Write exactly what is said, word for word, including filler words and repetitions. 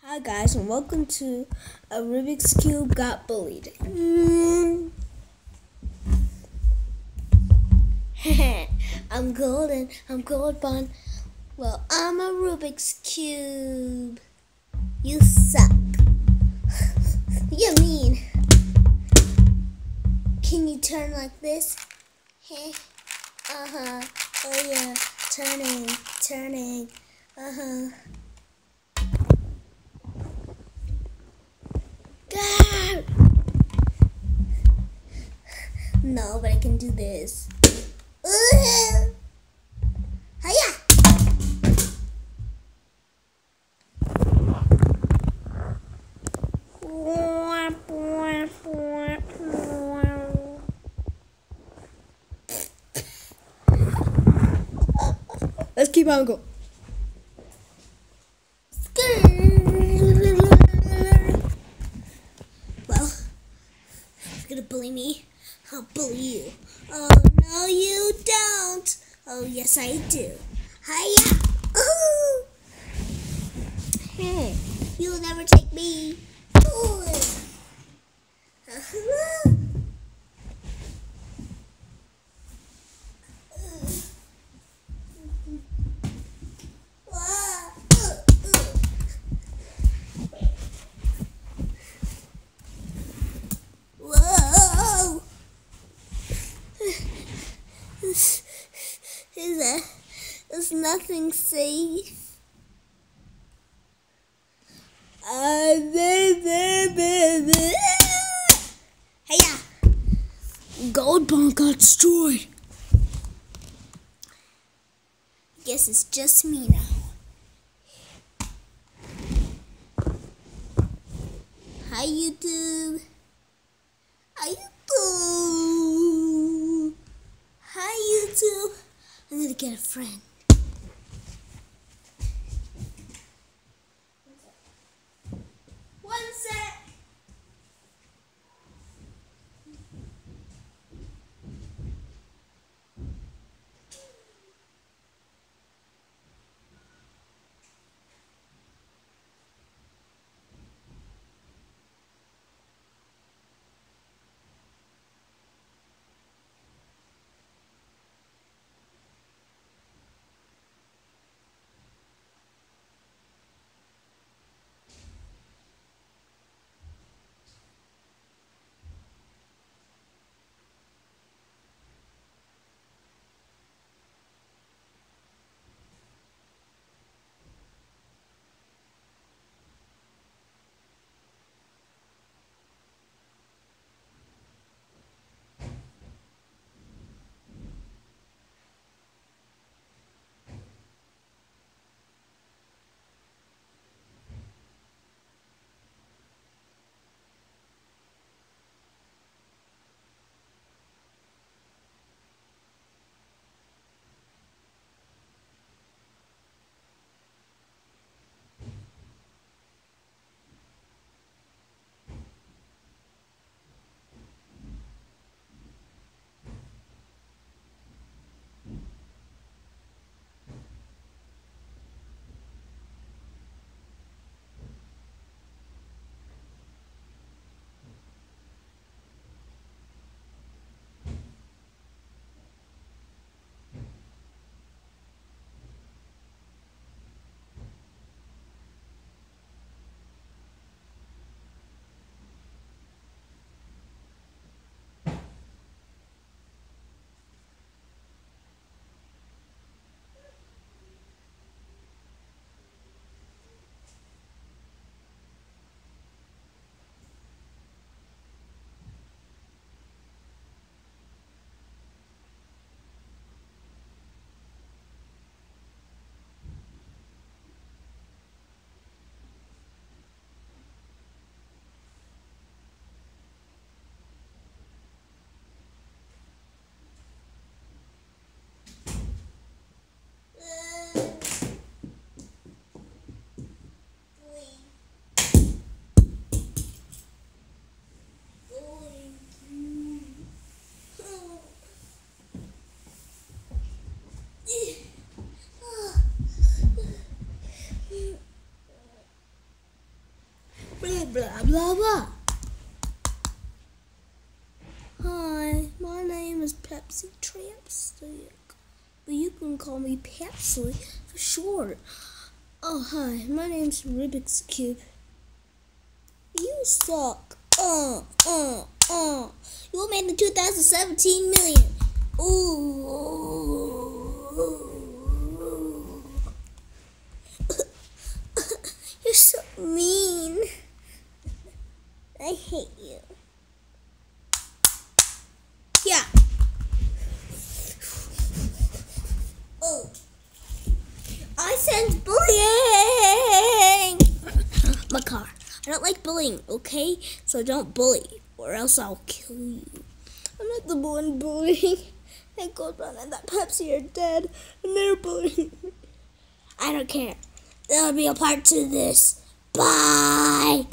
Hi guys, and welcome to a Rubik's Cube Got Bullied. Mm. I'm golden, I'm gold bond. Well, I'm a Rubik's Cube. You suck. You're mean. Can you turn like this? Uh-huh. Oh yeah. Turning, turning. Uh-huh. God! No, but I can do this. Uh, hiya! Let's keep on going. Well, if you're gonna bully me, I'll bully you. Oh, no, you don't. Oh, yes, I do. Hiya! Ooh. Hey, you'll never take me. Ooh. Uh-huh. Whoa! Is that? Is nothing safe? Uh, Hey-ya! Gold bond got destroyed. Guess it's just me now. Hi YouTube. Hi YouTube. Hi YouTube. I'm gonna get a friend. One sec. Blah, blah, blah, blah. Hi, my name is Pepsi Trapstick, but you can call me Pepsi for short. Oh, hi, my name's Rubik's Cube. You suck. Uh, uh, uh. You made the two thousand seventeen million. Ooh. You're so mean. I hate you. Yeah. Oh. I sense bullying. My car. I don't like bullying, okay? So don't bully, or else I'll kill you. I'm not the one bullying. That Goldman and that Pepsi are dead, and they're bullying me. I don't care. There'll be a part two to this. Bye.